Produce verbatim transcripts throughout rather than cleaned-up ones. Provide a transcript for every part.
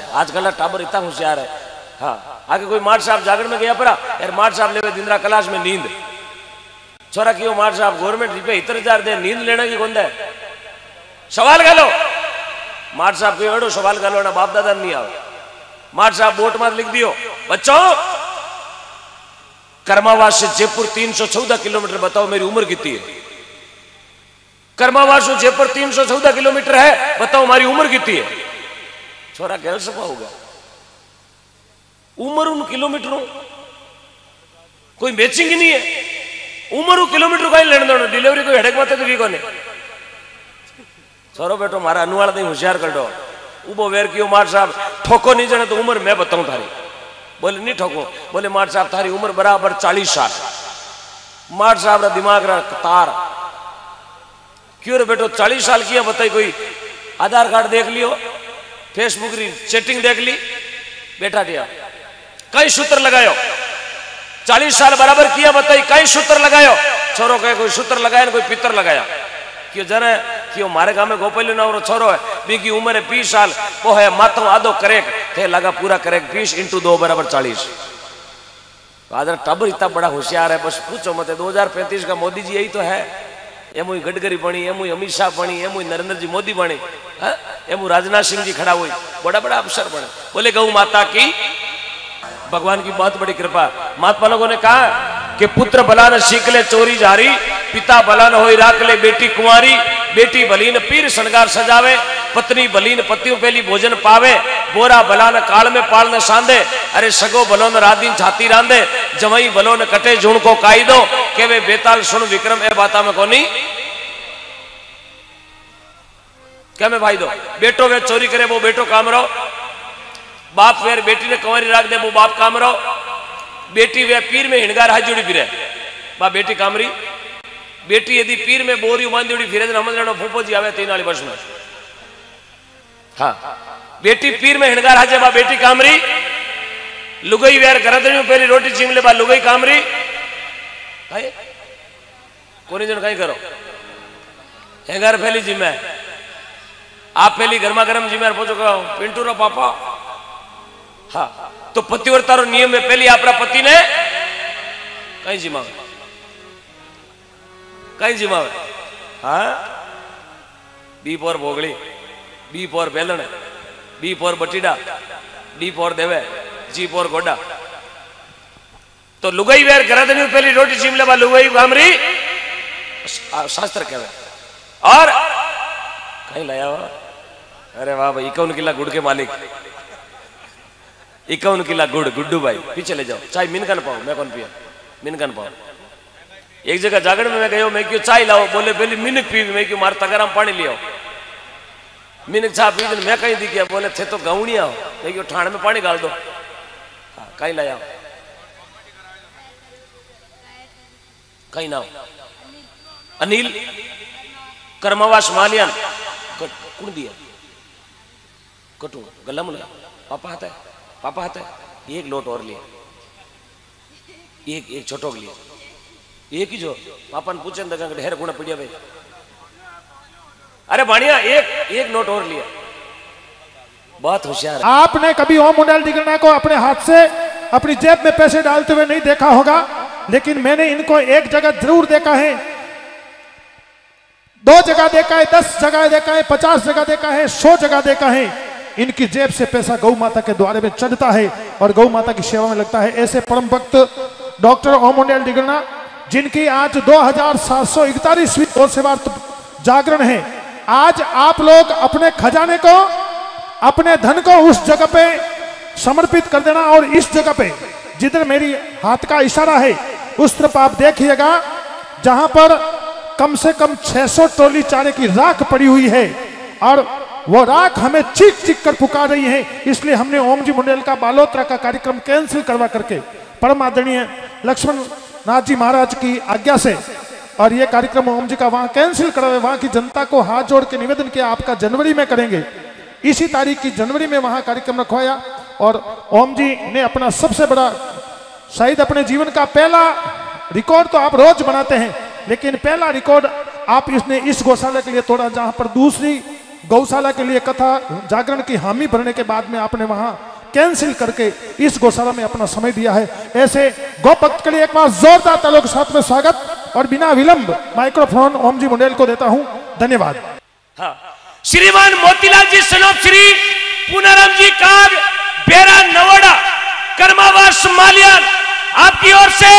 आजकल टाबर इतना होशियार है। हाँ आगे कोई मार साहब जागरण में गया परा यार मार साहब ले दिंद्रा क्लास में नींद छोरा की मार साहब गवर्नमेंट रुपये इतर हजार दे नींद लेना की कौन है सवाल गालो मार साहब को एड़ो सवाल गालो ना बाप दादा नहीं आओ मार साहब बोर्ड में लिख दियो बच्चों कर्मावास से जयपुर तीन सौ चौदह किलोमीटर बताओ मेरी उम्र कितनी है। कर्मावास से जयपुर तीन सौ चौदह किलोमीटर है बताओ हमारी उम्र कितनी है। छोरा गैल सफा होगा उम्र उन किलोमीटरों कोई मैचिंग ही नहीं है। उम्र किलोमीटर का लेने दो डिलीवरी कोई हेडेक मत तो कोने छोरो बेटो मारा अनुवाल नहीं होशियार कर दो उबो वेर कियो मार साहब ठोको नहीं जाने तो उम्र मैं बताऊं थारी बोले नहीं ठोको बोले मार साहब थारी उम्र बराबर चालीस साल मार साहब रा दिमाग रा तार क्यों रे बेटो चालीस साल किया बताई कोई आधार कार्ड देख लियो फेसबुक री चैटिंग देख ली बेटा दिया कई सूत्र लगायो चालीस साल बराबर किया बताई कई सूत्र लगायो छोरो कहे कोई सूत्र लगाया कोई पितर लगाया क्यों जरा क्यों मारे गांव में गोपाली ना और छोरो है बीकी उम्र है बीस साल वो है माथो आधो करेक थे लगा पूरा करेक बीस इंटू दो बराबर चालीस आदर टबर इतना बड़ा होशियार है बस पूछो मत दो हजार पैंतीस का मोदी जी यही तो है एम गडकरी बनी एम अमित शाह बनी एम नरेंद्र जी मोदी बने एम राजनाथ सिंह जी खड़ा हुई बड़ा बड़ा अफसर बने बोले गौ माता की भगवान की बहुत बड़ी कृपा महात्मा लोगों ने कहा कि पुत्र बलान सीख ले चोरी जारी पिता बलान हो राख ले बेटी कुंवारी बेटी बलीन पीर शृंगार सजावे पत्नी बलीन पतियों पेली भोजन पावे बोरा बलान काल में पाल न सांदे अरे सगो बलोन राधीन छाती रांदे जमई बलोन कटे जुण को काई दो के वे बेताल सुन विक्रम ए बाता में कोनी क्या में भाई दो बेटो वे चोरी करे वो बेटो काम रहो बाप वेर बेटी ने कंवारी राख दे वो बाप काम रहो बेटी वे पीर में हिणगार हाथ जोड़ी फिरे बा बेटी कामरी बेटी यदि पीर में बोरी बांधी जोड़ी फिरे हम फूफो जी आवे तीन वाली वर्ष में हाँ बेटी पीर में हिणगार हाजे बा बेटी कामरी लुगई वेर गरदनी पहली रोटी छीन ले बा लुगई कामरी कोनी जन कहीं करो हेंगार फैली जिम्मे आप पहली गर्मा गर्म जिम्मेदार पहुंचो कहो पिंटू रो पापा हाँ तो पतिव्रता रो नियम में पहली आपरा पति ने कहीं जिम्मावे कहीं जिम्मावे हाँ बी पोर भोगली बी पोर बेलन बी पोर बटीडा डी पोर देवे जी पोर गोडा तो लुगाई वेर गरदनी पहली रोटी छीन ले बा लुगाई गामरी शास्त्र कहवे और कहीं लाया हुआ अरे वाह भाई इक्यावन किला गुड़ के मालिक इक्यावन किला गुड़ गुड्डू भाई पीछे ले जाओ चाय मिनकन पाओ मैं कौन पिया मिनकन पाओ एक जगह जागरण में मैं गयो मैं क्यों चाय लाओ बोले पहले मिनक पी मैं क्यों मार तगराम पानी लियो मिनक चाह पी मैं कहीं दी गया बोले थे तो गाउनिया हो मैं क्यों ठाण में पानी डाल दो हाँ कहीं लाया कहीं ना अनिल कर्मवास मालियान कौन दिया कटू गला मुला पापा हाथ है पापा हाथ है एक लोट और लिया एक एक छोटो के लिए एक ही जो पापा ने पूछे ना ढेर गुना पड़िया भाई अरे बढ़िया एक एक नोट और लिया बहुत होशियार। आपने कभी ओम मंडल दिगना को अपने हाथ से अपनी जेब में पैसे डालते हुए नहीं देखा होगा लेकिन मैंने इनको एक जगह जरूर देखा है दो जगह देखा है दस जगह देखा है पचास जगह देखा है सौ जगह देखा है इनकी जेब से पैसा गौ माता के द्वारे में चढ़ता है और गौ माता की सेवा में लगता है। ऐसे परम भक्त डॉक्टर ओम मंडल दिगना जिनकी आज दो हजार सात सौ इकतालीसवीं और सेवा जागरण है आज आप लोग अपने खजाने को अपने धन को उस जगह पे समर्पित कर देना और इस जगह पे जिधर मेरी हाथ का इशारा है उस तरफ आप देखिएगा जहां पर कम से कम छह सौ ट्रॉली चारे की राख पड़ी हुई है और वो राख हमें चीख चीख कर पुकार रही है। इसलिए हमने ओम जी मंडल का बालोत्रा का कार्यक्रम कैंसिल करवा करके परम आदरणीय लक्ष्मण नाथ जी महाराज की आज्ञा से और ये कार्यक्रम ओम जी का वहां कैंसिल करवाए वहां की जनता को हाथ जोड़ के निवेदन किया आपका जनवरी में करेंगे। इसी तारीख की जनवरी में वहां कार्यक्रम रखवाया और ओम जी ने अपना सबसे बड़ा शायद अपने जीवन का पहला रिकॉर्ड तो आप रोज बनाते हैं लेकिन पहला रिकॉर्ड आप इसने इस गौशाला के लिए तोड़ा जहां पर दूसरी गौशाला के लिए कथा जागरण की हामी भरने के बाद में आपने वहां कैंसिल करके इस गौशाला में अपना समय दिया है। ऐसे गौ भक्त के लिए एक बार जोरदार तालियों के साथ में स्वागत और बिना विलंब माइक्रोफोन ओम जी मुंडेल को देता हूं। धन्यवाद। हाँ। श्रीमान मोतीलाल जी सनोप श्री पूनाराम जी काग बेरा नवोड़ा कर्मावास मालियान आपकी ओर से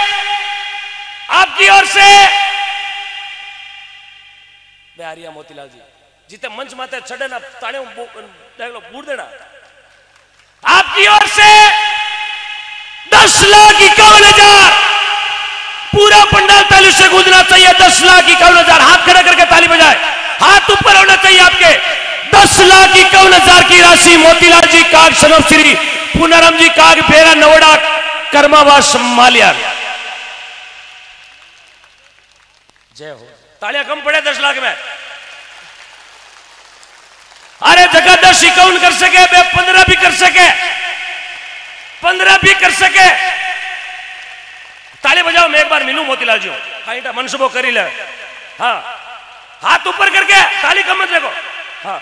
आपकी ओर से बिहारिया मोतीलाल जी जिते मंच माते चढ़े ना ताड़े बूढ़ देना आपकी ओर से दस लाख इक्यावन हजार पूरा पंडाल ताली से गूंजना चाहिए। दस लाख इक्यावन हजार हाथ खड़ा करके ताली बजाए, हाथ ऊपर होना चाहिए आपके। दस लाख इक्यावन हजार की राशि मोतीलाल जी काग सनोप श्री पूनाराम जी काग बेरा नवोड़ा कर्मावास मालियान। जय हो। तालियां कम पड़े दस लाख में। अरे जगह दस इक्यावन कर सके बे पंद्रह भी कर सके पंद्रह भी कर सके ताली बजाओ। मैं एक बार मिलूं मोतीलाल जी कहीं मनसूबो करी ले। हाँ हाथ ऊपर करके ताली कम मत देखो। हाँ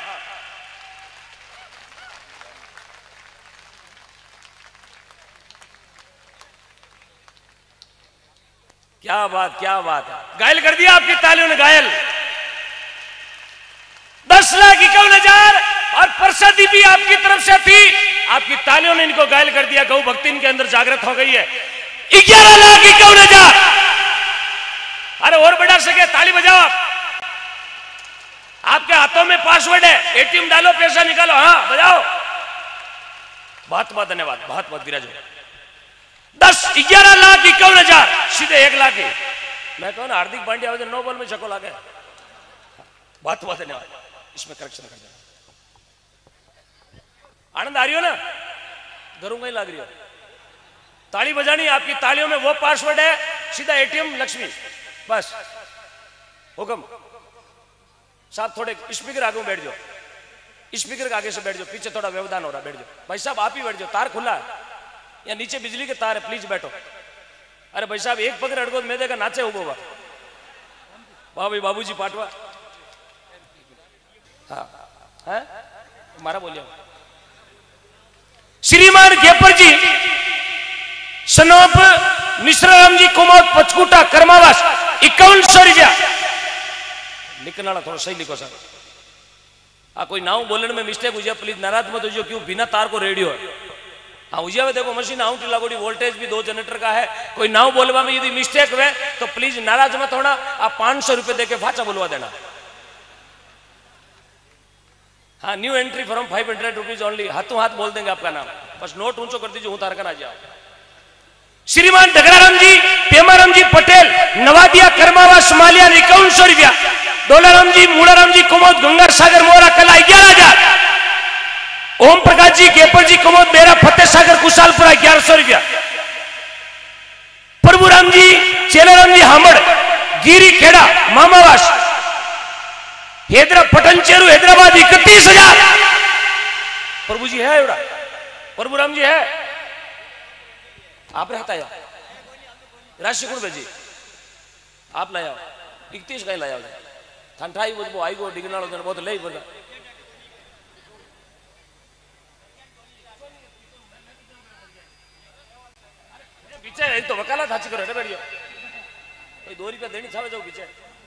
क्या बात क्या बात है। घायल कर दिया आपकी तालियों ने घायल। दस लाख इक्यावन हजार और प्रसादी भी आपकी तरफ से थी, आपकी तालियों ने इनको घायल कर दिया। गौ भक्ति इनके अंदर जागृत हो गई है। ग्यारह लाख इक्यावन हजार। अरे और बढ़ा सके ताली बजाओ आप। आपके हाथों में पासवर्ड है, एटीएम डालो पैसा निकालो। हाँ बजाओ। बहुत बहुत धन्यवाद, बहुत बहुत विराजो। दस ग्यारह लाख इक्यावन हजार सीधे एक लाख ही। मैं कहूँ ना हार्दिक पांड्या वजह नौ बॉल में छक्को लागे। बहुत बहुत धन्यवाद। इसमें करेक्शन कर देना। आनंद आ रही हो ना? घरों ही लग रही हो। ताली बजानी आपकी तालियों में वो पासवर्ड है, सीधा एटीएम लक्ष्मी। बस हुक्म साहब थोड़े स्पीकर आगे बैठ जाओ, स्पीकर के आगे से बैठ जाओ, पीछे थोड़ा व्यवधान हो रहा बैठ जाओ। भाई साहब आप ही बैठ जाओ, तार खुला है या नीचे बिजली के तार है, प्लीज बैठो। अरे भाई साहब एक पकड़ अड़गो मैं देखा नाचे उबो बा भाई बाबूजी पाटवा। हाँ है मारा बोलिए। श्रीमान गेपर जी सनोप मिश्राराम जी कुमार पचकुटा कर्मावास इक्यावन सौ रुपया लिखना थोड़ा सही लिखो सर। हाँ कोई नाव बोलने में मिस्टेक हुई प्लीज नाराज मत हो, क्यों बिना तार को रेडियो है। हाँ उजिया में देखो मशीन आउट लागोड़ी वोल्टेज भी दो जनरेटर का है। कोई नाव बोलवा में यदि मिस्टेक हुए तो प्लीज नाराज मत होना। आप पांच सौ रुपए देके फाचा बोलवा देना। हाँ new entry from five hundred rupees only. हाथों हाथ बोल देंगे आपका नाम, बस नोट ऊंचो कर दीजिए। हूं तारकन आ जाओ। श्रीमान डगराराम जी पेमाराम जी पटेल नवादिया कर्मावास मालियान इक्यावन सौ रुपया। डोलाराम जी मूड़ाराम जी कुमोद गंगा सागर मोरा कला ग्यारह हजार। ओम प्रकाश जी गेपर जी कुमोद बेरा फतेह सागर कुशालपुरा ग्यारह सौ रुपया। प्रभुराम जी चेलाराम जी हामड़ गिरी खेड़ा मामावास हैदरा पटनचेरू हैदराबाद इकतीस हजार। प्रभु जी है एवड़ा प्रभुराम जी है आप रहता है राशि गुण भेजी आप लाया इकतीस का लाया ठंडाई वो आई गो डिगना बहुत ले बोला। पीछे तो वकालत हाची करो बैठ जाओ। दो रुपया देनी छावे जाओ पीछे।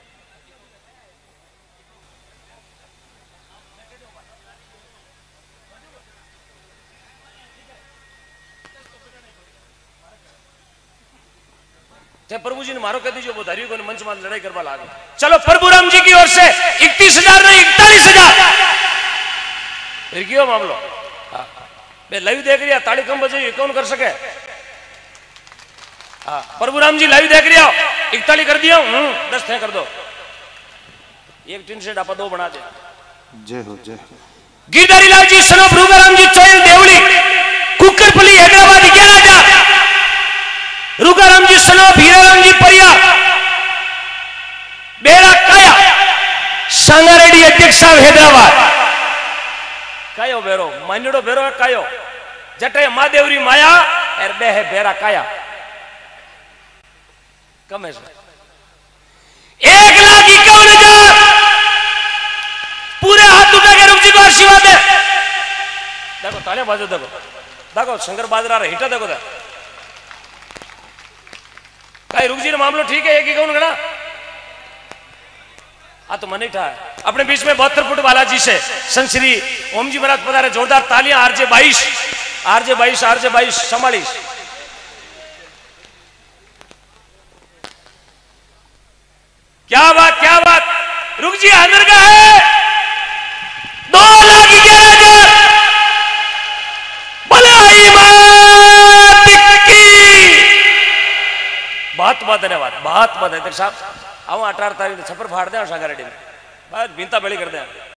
प्रभु जी ने मारो कह दीजिए वो धारियों को मंच में लड़ाई करवा लागे। चलो प्रभुराम जी की ओर से इकतीस हजार नहीं इकतालीस हजार। फिर क्यों मामलो मैं लाइव देख रही ताड़ी कम बजे कौन कर सके। हाँ प्रभुराम जी लाइव देख रही हो इकतालीस कर दिया हूं दस थे कर दो। एक टीन सेट आप दो बना दे। जय हो जय हो। गिरधारी लाल जी सनोप रूगाराम जी चोयल देवली कुकरपल्ली हैदराबाद ग्यारह हजार। रुगाराम जी सनोप हीराराम जी परिया बेड़ा काया सांगारेड्डी अध्यक्ष साहब हैदराबाद। कायो बेरो मान्यड़ो बेरो है कायो जटे महादेवरी माया एर बे है बेरा काया कम है एक लाख इक्यावन हजार पूरे हाथ आशीर्वाद दे। देखो तालियां बाजो, देखो देखो शंकर बाजरा रहा हिटा, देखो कहीं रुक जी ने मामलो ठीक है, एक ही कौन खड़ा आ तो मनी था अपने बीच में बहत्तर फुट बालाजी से संत श्री ओम जी महाराज पधारे। जोरदार तालियां। आरजे बाईस आरजे बाईस आरजे बाईस संभालीस। क्या बात क्या बात। रुक जी अंदर का है दो लाख ग्यारह हजार। भलाई बात की बहुत बहुत धन्यवाद, बहुत बहुत धन्यवाद साहब। आओ अठारह तारीख छप्पर फाड़ दे सागर रेडी में बीनता बेड़ी कर दे।